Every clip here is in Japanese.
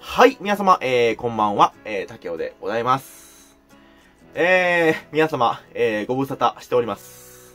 はい、皆様、こんばんは、竹雄でございます。皆様、ご無沙汰しております。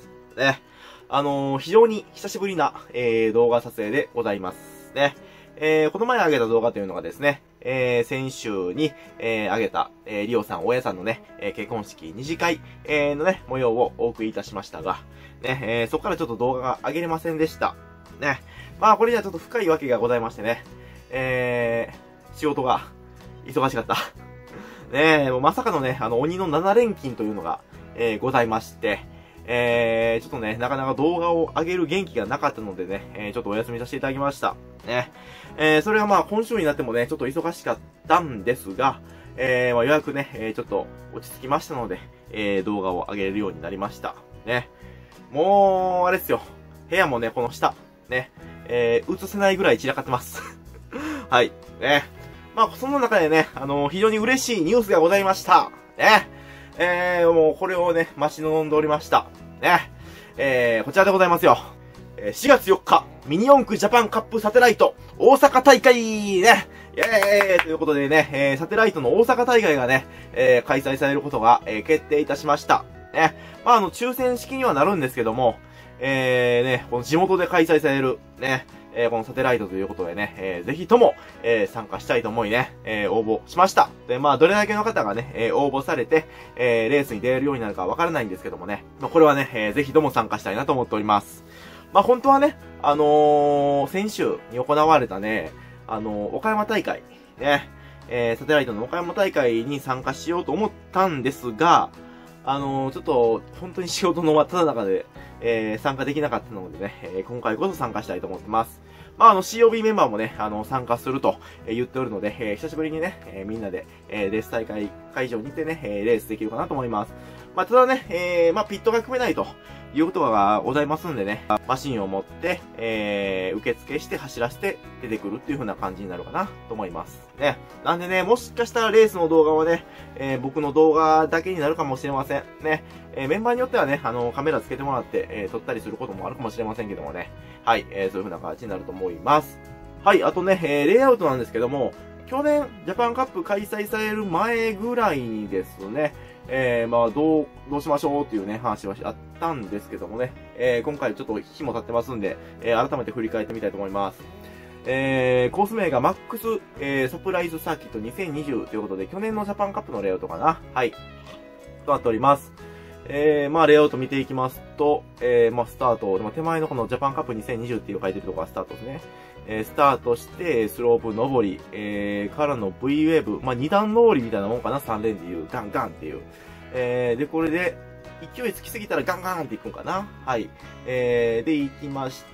ね。非常に久しぶりな、動画撮影でございます。ね。この前上げた動画というのがですね、先週に、上げた、リオさん、親さんのね、結婚式二次会、のね、模様をお送りいたしましたが、ね、そこからちょっと動画が上げれませんでした。ね。まあ、これにはちょっと深いわけがございましてね、仕事が忙しかった。ねえ、もうまさかのね、鬼の7連勤というのが、ございまして、ちょっとね、なかなか動画を上げる元気がなかったのでね、ちょっとお休みさせていただきました。ね。それがまあ今週になってもね、ちょっと忙しかったんですが、まあようやくね、ちょっと落ち着きましたので、動画を上げれるようになりました。ね。もう、あれですよ。部屋もね、この下、ね、映せないぐらい散らかってます。はい。ね。まあ、その中でね、非常に嬉しいニュースがございました。ね。もうこれをね、待ち望んでおりました。ね。こちらでございますよ。4月4日、ミニ四駆ジャパンカップサテライト、大阪大会ね。イェーイということでね、サテライトの大阪大会がね、開催されることが、決定いたしました。ね。まあ、抽選式にはなるんですけども、ね、この地元で開催される、ね、このサテライトということでね、ぜひとも、参加したいと思いね、応募しました。で、まあ、どれだけの方がね、応募されて、レースに出れるようになるかわからないんですけどもね、まあ、これはね、ぜひとも参加したいなと思っております。まあ、本当はね、先週に行われたね、岡山大会、ね、サテライトの岡山大会に参加しようと思ったんですが、ちょっと、本当に仕事の真っ只中で、参加できなかったのでね、今回こそ参加したいと思ってます。まあ、COB メンバーもね、参加すると言っておるので、久しぶりにね、みんなで、レース大会会場にてね、レースできるかなと思います。まあ、ただね、まあ、ピットが組めないということがございますんでね、マシンを持って、受付して走らせて出てくるっていう風な感じになるかなと思います。ね。なんでね、もしかしたらレースの動画はね、僕の動画だけになるかもしれません。ね。メンバーによってはね、カメラつけてもらって、撮ったりすることもあるかもしれませんけどもね。はい、そういう風な形になると思います。はい、あとね、レイアウトなんですけども、去年、ジャパンカップ開催される前ぐらいにですね、まあ、どうしましょうっていうね、話はあったんですけどもね、今回ちょっと日も経ってますんで、改めて振り返ってみたいと思います。コース名がマックス、サプライズサーキット2020ということで、去年のジャパンカップのレイアウトかな。はい。となっております。まあ、レイアウト見ていきますと、まあ、スタート、手前のこのジャパンカップ2020っていう書いてるところがスタートですね。スタートして、スロープ上り、からの V ウェーブ、まあ、2段上りみたいなもんかな、3連でいう、ガンガンっていう。で、これで、勢いつきすぎたらガンガンっていくんかな。はい。で、行きまして、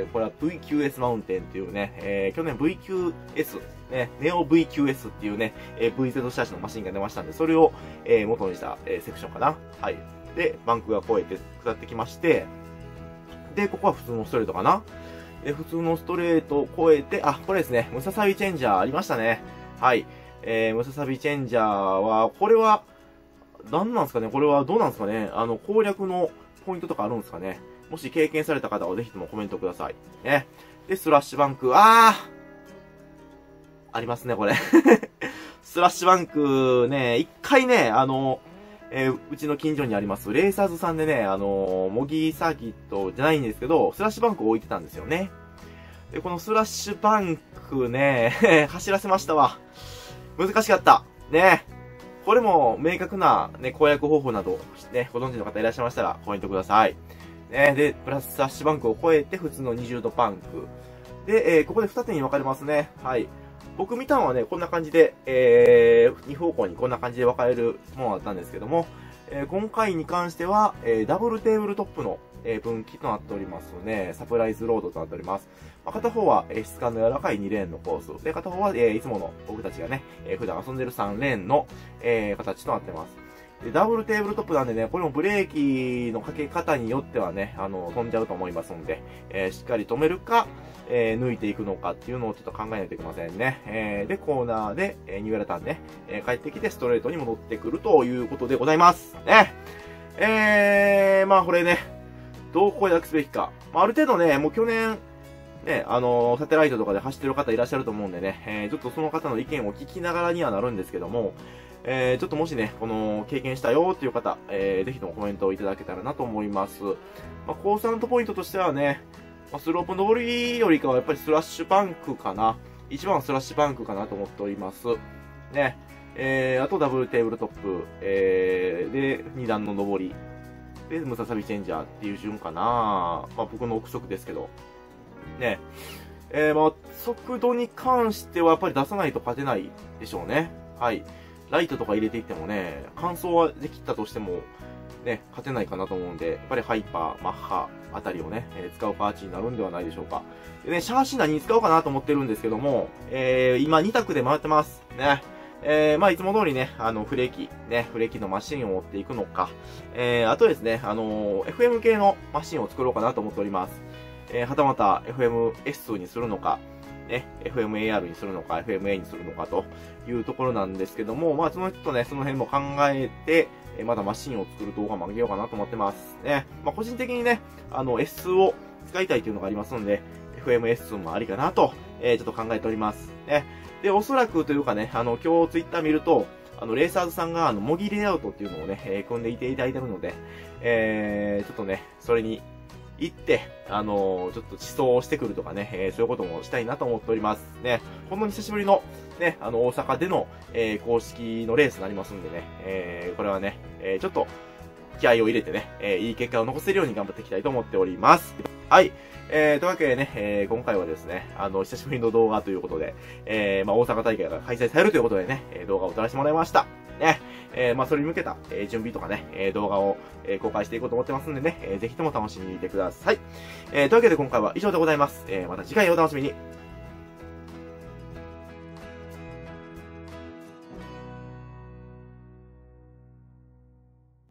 これは VQS マウンテンっていうね、去年 VQS、ね、ネオ VQS っていうね、VZ シャーシのマシンが出ましたんで、それを、元にした、セクションかな。はい。で、バンクが越えて下ってきまして、で、ここは普通のストレートかな。で、普通のストレートを越えて、あ、これですね、ムササビチェンジャーありましたね。はい。ムササビチェンジャーは、これは、何なんですかね、これはどうなんですかね、攻略のポイントとかあるんですかね。もし経験された方はぜひともコメントください。ね。で、スラッシュバンク、ありますね、これ。スラッシュバンクね、一回ね、うちの近所にあります、レーサーズさんでね、模擬サーキットじゃないんですけど、スラッシュバンクを置いてたんですよね。で、このスラッシュバンクね、走らせましたわ。難しかった。ね。これも明確なね、攻略方法など、ね、ご存知の方いらっしゃいましたらコメントください。ね、で、プラススラッシュバンクを超えて普通の20度バンク。で、ここで2手に分かれますね。はい。僕見たのはね、こんな感じで、2方向にこんな感じで分かれるものだったんですけども、今回に関しては、ダブルテーブルトップの、分岐となっておりますね。サプライズロードとなっております。まあ、片方は、質感の柔らかい2レーンのコース。で、片方は、いつもの僕たちがね、普段遊んでる3レーンの、形となってます。で、ダブルテーブルトップなんでね、これもブレーキのかけ方によってはね、飛んじゃうと思いますので、しっかり止めるか、抜いていくのかっていうのをちょっと考えないといけませんね。で、コーナーで、ニューエラターンね、帰ってきてストレートに戻ってくるということでございます。ね。まあこれね、どう攻略すべきか。まあ、ある程度ね、もう去年、 ね、サテライトとかで走ってる方いらっしゃると思うんでね、ちょっとその方の意見を聞きながらにはなるんですけども、ちょっともしね、この経験したよっていう方、ぜひともコメントをいただけたらなと思います。まあ、コースアウトポイントとしてはね、まあ、スロープ登りよりかはやっぱりスラッシュバンクかな。一番はスラッシュバンクかなと思っております。ね。あとダブルテーブルトップ、で、2段の上り。で、ムササビチェンジャーっていう順かな。まあ僕の憶測ですけど。ね。まあ、速度に関してはやっぱり出さないと勝てないでしょうね。はい。ライトとか入れていってもね、完走はできたとしても、ね、勝てないかなと思うんで、やっぱりハイパー、マッハあたりをね、使うパーチになるんではないでしょうか。でね、シャーシ何に使おうかなと思ってるんですけども、今2択で回ってます。ね。まあ、いつも通りね、フレーキのマシンを持っていくのか、あとですね、FM 系のマシンを作ろうかなと思っております。はたまた FMS にするのか、ね、FMAR にするのか、FMA にするのかというところなんですけども、まあ、その人ね、その辺も考えて、まだマシンを作る動画も上げようかなと思ってます。ね。まあ、個人的にね、S を使いたいというのがありますので、FMS もありかなと、ちょっと考えております。ね。で、おそらくというかね、今日ツイッター見ると、レーサーズさんが、模擬レイアウトっていうのをね、組んでいていただいてるので、ちょっとね、それに行って、ちょっと思想をしてくるとかね、そういうこともしたいなと思っております。ね、ほんのに久しぶりの、ね、大阪での、公式のレースになりますんでね、これはね、ちょっと、気合を入れてね、いい結果を残せるように頑張っていきたいと思っております。はい。というわけでね、今回はですね、久しぶりの動画ということで、まあ、大阪大会が開催されるということでね、動画を撮らせてもらいました。ね。まあ、それに向けた、準備とかね、動画を、公開していこうと思ってますんでね、ぜひとも楽しみに見てください。というわけで今回は以上でございます。また次回お楽しみに。